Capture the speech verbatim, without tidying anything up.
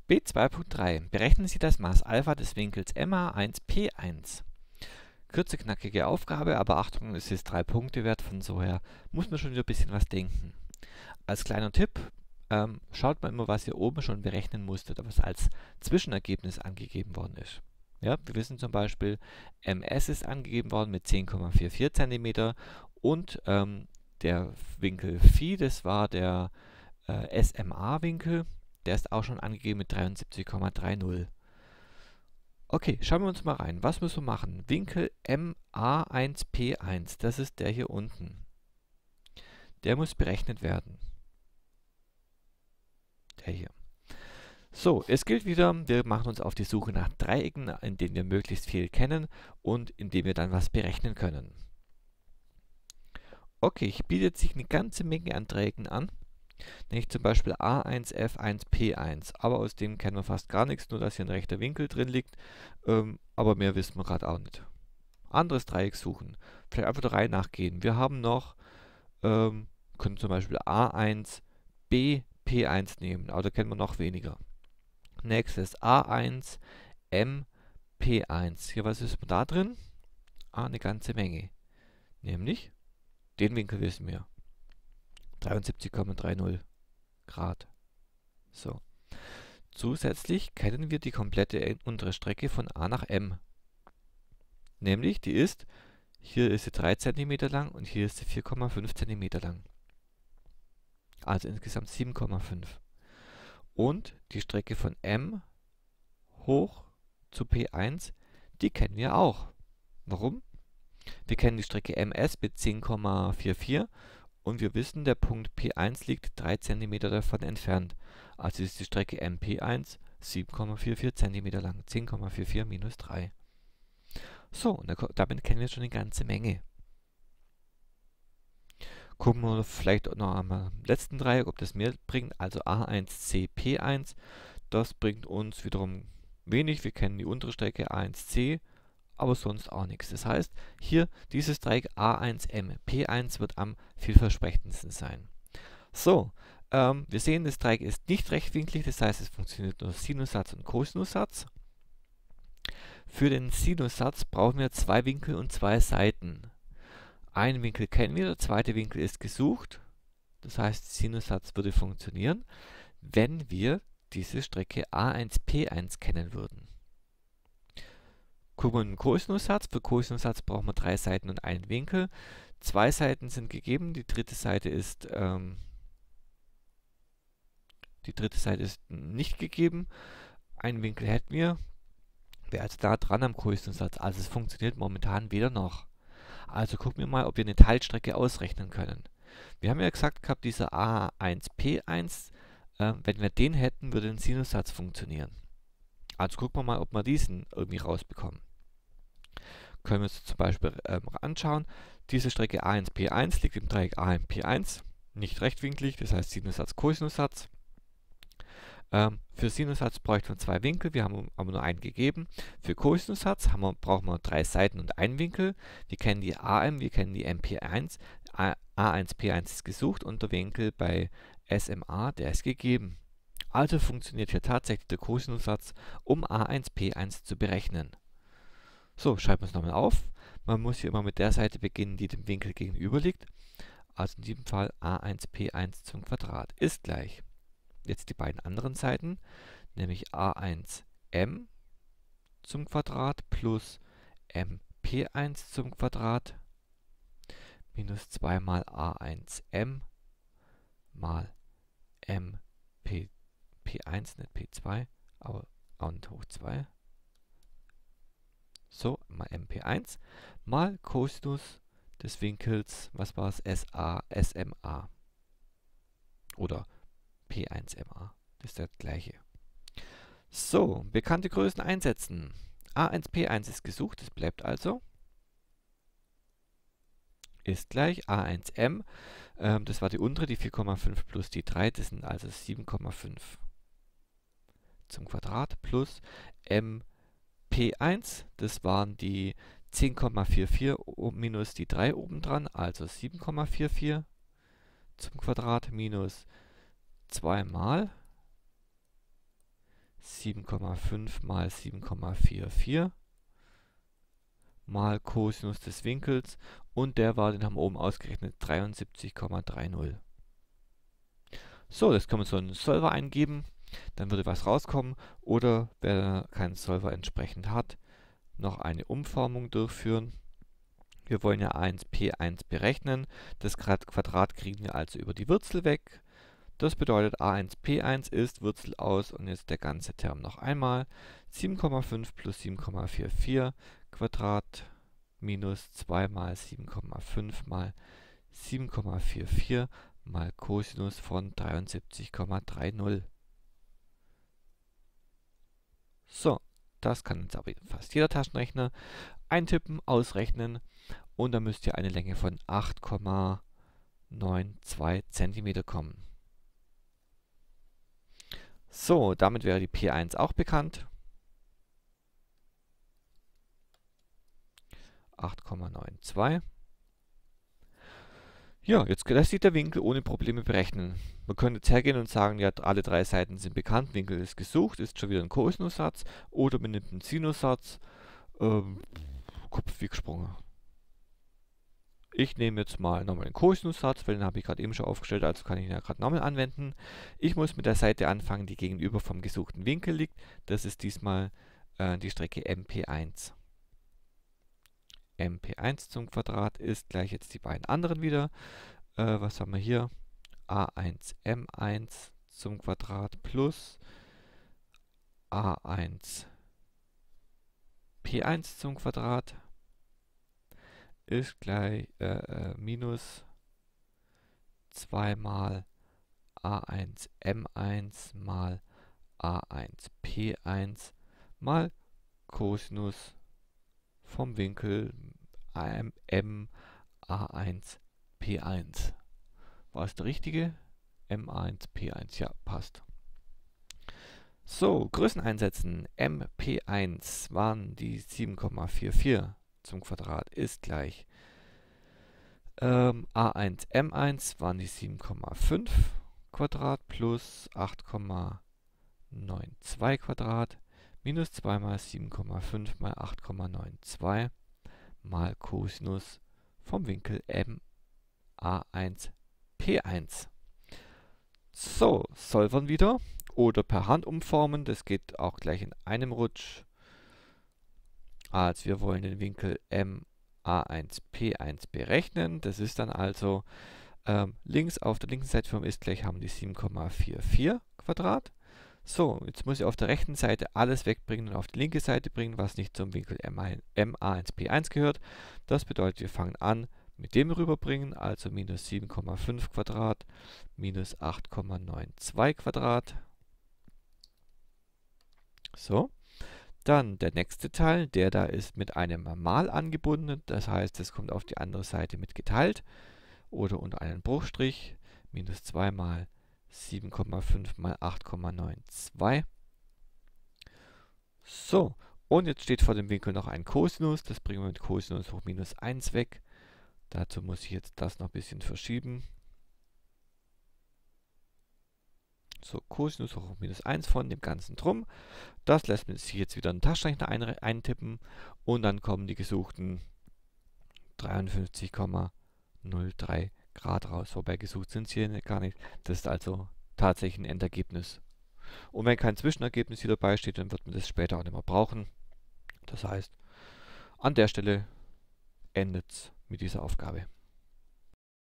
B zwei Punkt drei. Berechnen Sie das Maß Alpha des Winkels M A eins P eins. Kürze, knackige Aufgabe, aber Achtung, es ist drei Punkte wert, von so her muss man schon wieder ein bisschen was denken. Als kleiner Tipp, ähm, schaut mal immer, was ihr oben schon berechnen musstet, was als Zwischenergebnis angegeben worden ist. Ja, wir wissen zum Beispiel, M S ist angegeben worden mit zehn Komma vierundvierzig Zentimeter und ähm, der Winkel Phi, das war der äh, S M A-Winkel, der ist auch schon angegeben mit dreiundsiebzig Komma dreißig. Okay, schauen wir uns mal rein. Was müssen wir machen? Winkel M A eins P eins, das ist der hier unten. Der muss berechnet werden. Der hier. So, es gilt wieder, wir machen uns auf die Suche nach Dreiecken, in denen wir möglichst viel kennen und in denen wir dann was berechnen können. Okay, hier bietet sich eine ganze Menge an Dreiecken an. Nämlich zum Beispiel A eins F eins P eins, aber aus dem kennen wir fast gar nichts, nur dass hier ein rechter Winkel drin liegt, ähm, aber mehr wissen wir gerade auch nicht. Anderes Dreieck suchen, vielleicht einfach der Reihe nachgehen. Wir haben noch, ähm, können zum Beispiel A eins B P eins nehmen, aber da kennen wir noch weniger. Nächstes A eins M P eins, hier was ist da drin? Ah, eine ganze Menge, nämlich den Winkel wissen wir. dreiundsiebzig Komma dreißig Grad. So. Zusätzlich kennen wir die komplette untere Strecke von A nach M. Nämlich, die ist, hier ist sie drei Zentimeter lang und hier ist sie vier Komma fünf Zentimeter lang. Also insgesamt sieben Komma fünf. Und die Strecke von M hoch zu P eins, die kennen wir auch. Warum? Wir kennen die Strecke M S mit zehn Komma vierundvierzig. Und wir wissen, der Punkt P eins liegt drei Zentimeter davon entfernt. Also ist die Strecke M P eins sieben Komma vierundvierzig Zentimeter lang. zehn Komma vierundvierzig minus drei. So, und damit kennen wir schon eine ganze Menge. Gucken wir vielleicht noch am letzten Dreieck, ob das mehr bringt. Also A eins C P eins. Das bringt uns wiederum wenig. Wir kennen die untere Strecke A eins C. Aber sonst auch nichts. Das heißt, hier dieses Dreieck A eins M P eins wird am vielversprechendsten sein. So, ähm, wir sehen, das Dreieck ist nicht rechtwinklig, das heißt, es funktioniert nur Sinussatz und Kosinusatz. Für den Sinussatz brauchen wir zwei Winkel und zwei Seiten. Einen Winkel kennen wir, der zweite Winkel ist gesucht. Das heißt, Sinussatz würde funktionieren, wenn wir diese Strecke A eins P eins kennen würden. Gucken wir in den Kosinussatz. Für Kosinussatz brauchen wir drei Seiten und einen Winkel. Zwei Seiten sind gegeben, die dritte Seite ist, ähm, die dritte Seite ist nicht gegeben. Einen Winkel hätten wir. Wäre also da dran am Kosinussatz. Also es funktioniert momentan weder noch. Also gucken wir mal, ob wir eine Teilstrecke ausrechnen können. Wir haben ja gesagt gehabt, dieser A eins P eins, äh, wenn wir den hätten, würde ein Sinussatz funktionieren. Also gucken wir mal, ob wir diesen irgendwie rausbekommen. Können wir uns zum Beispiel ähm, anschauen. Diese Strecke A eins P eins liegt im Dreieck A eins P eins, nicht rechtwinklig, das heißt Sinussatz, Kosinussatz. Ähm, für Sinussatz bräuchten wir zwei Winkel, wir haben aber nur einen gegeben. Für Kosinussatz haben wir, brauchen wir drei Seiten und einen Winkel. Wir kennen die A M, wir kennen die M P eins. A eins P eins ist gesucht und der Winkel bei S M A, der ist gegeben. Also funktioniert hier tatsächlich der Kosinussatz, um A eins P eins zu berechnen. So, schreiben wir es nochmal auf. Man muss hier immer mit der Seite beginnen, die dem Winkel gegenüber liegt. Also in diesem Fall A eins P eins zum Quadrat ist gleich. Jetzt die beiden anderen Seiten, nämlich A eins M zum Quadrat plus M P eins zum Quadrat minus zwei mal A eins M mal M P eins, nicht P zwei, aber auch nicht hoch zwei. So, mal M P eins mal Cosinus des Winkels, was war es, S A, S M A. Oder P eins M A, das ist das gleiche. So, bekannte Größen einsetzen. A eins P eins ist gesucht, das bleibt also. Ist gleich A eins M, ähm, das war die untere, die vier Komma fünf plus die drei, das sind also sieben Komma fünf zum Quadrat plus M P eins, das waren die zehn Komma vierundvierzig minus die drei obendran, also sieben Komma vierundvierzig zum Quadrat minus zwei mal sieben Komma fünf mal sieben Komma vierundvierzig mal Cosinus des Winkels und der war, den haben wir oben ausgerechnet, dreiundsiebzig Komma dreißig. So, das kann man so einen Solver eingeben, dann würde was rauskommen, oder wer keinen Solver entsprechend hat, noch eine Umformung durchführen. Wir wollen ja eins P eins berechnen, das Quadrat kriegen wir also über die Wurzel weg. Das bedeutet, a eins P eins ist Wurzel aus, und jetzt der ganze Term noch einmal, sieben Komma fünf plus sieben Komma vierundvierzig Quadrat minus zwei mal sieben Komma fünf mal sieben Komma vierundvierzig mal Cosinus von dreiundsiebzig Komma dreißig. So, das kann jetzt aber fast jeder Taschenrechner eintippen, ausrechnen, und dann müsst ihr eine Länge von acht Komma zweiundneunzig Zentimeter kommen. So, damit wäre die P eins auch bekannt. acht Komma zweiundneunzig. Ja, jetzt lässt sich der Winkel ohne Probleme berechnen. Man könnte jetzt hergehen und sagen, ja, alle drei Seiten sind bekannt, Winkel ist gesucht, ist schon wieder ein Kosinussatz, oder man nimmt einen Sinussatz, ähm, Kopf wie gesprungen. Ich nehme jetzt mal nochmal den Kosinussatz, weil den habe ich gerade eben schon aufgestellt, also kann ich ihn ja gerade nochmal anwenden. Ich muss mit der Seite anfangen, die gegenüber vom gesuchten Winkel liegt. Das ist diesmal äh, die Strecke M P eins. M P eins zum Quadrat ist gleich jetzt die beiden anderen wieder. Äh, was haben wir hier? A eins M eins zum Quadrat plus A eins P eins zum Quadrat ist gleich äh, äh, minus zwei mal A eins M eins mal A eins P eins mal Cosinus vom Winkel M A eins P eins. War es der richtige? M A eins P eins, ja, passt. So, Größen einsetzen. M P eins waren die sieben Komma vierundvierzig zum Quadrat, ist gleich ähm, A eins M eins waren die sieben Komma fünf Quadrat plus acht Komma zweiundneunzig Quadrat minus zwei mal sieben Komma fünf mal acht Komma zweiundneunzig mal Cosinus vom Winkel M A eins P eins. So, solvern wieder oder per Hand umformen, das geht auch gleich in einem Rutsch. Also wir wollen den Winkel M A eins P eins berechnen, das ist dann also ähm, links auf der linken Seite vom ist gleich haben die sieben Komma vierundvierzig Quadrat. So, jetzt muss ich auf der rechten Seite alles wegbringen und auf die linke Seite bringen, was nicht zum Winkel M A eins P eins gehört. Das bedeutet, wir fangen an mit dem rüberbringen, also minus sieben Komma fünf Quadrat minus acht Komma zweiundneunzig Quadrat. So, dann der nächste Teil, der da ist mit einem Mal angebunden, das heißt, es kommt auf die andere Seite mit geteilt oder unter einen Bruchstrich, minus zwei mal sieben Komma fünf mal acht Komma zweiundneunzig. So, und jetzt steht vor dem Winkel noch ein Cosinus, das bringen wir mit Cosinus hoch minus eins weg. Dazu muss ich jetzt das noch ein bisschen verschieben. So, Cosinus hoch minus eins von dem Ganzen drum. Das lässt sich jetzt wieder in den Taschenrechner ein, eintippen und dann kommen die gesuchten dreiundfünfzig Komma null drei Grad raus. Wobei gesucht sind sie hier gar nicht. Das ist also tatsächlich ein Endergebnis. Und wenn kein Zwischenergebnis hier dabei steht, dann wird man das später auch nicht mehr brauchen. Das heißt, an der Stelle endet es mit dieser Aufgabe.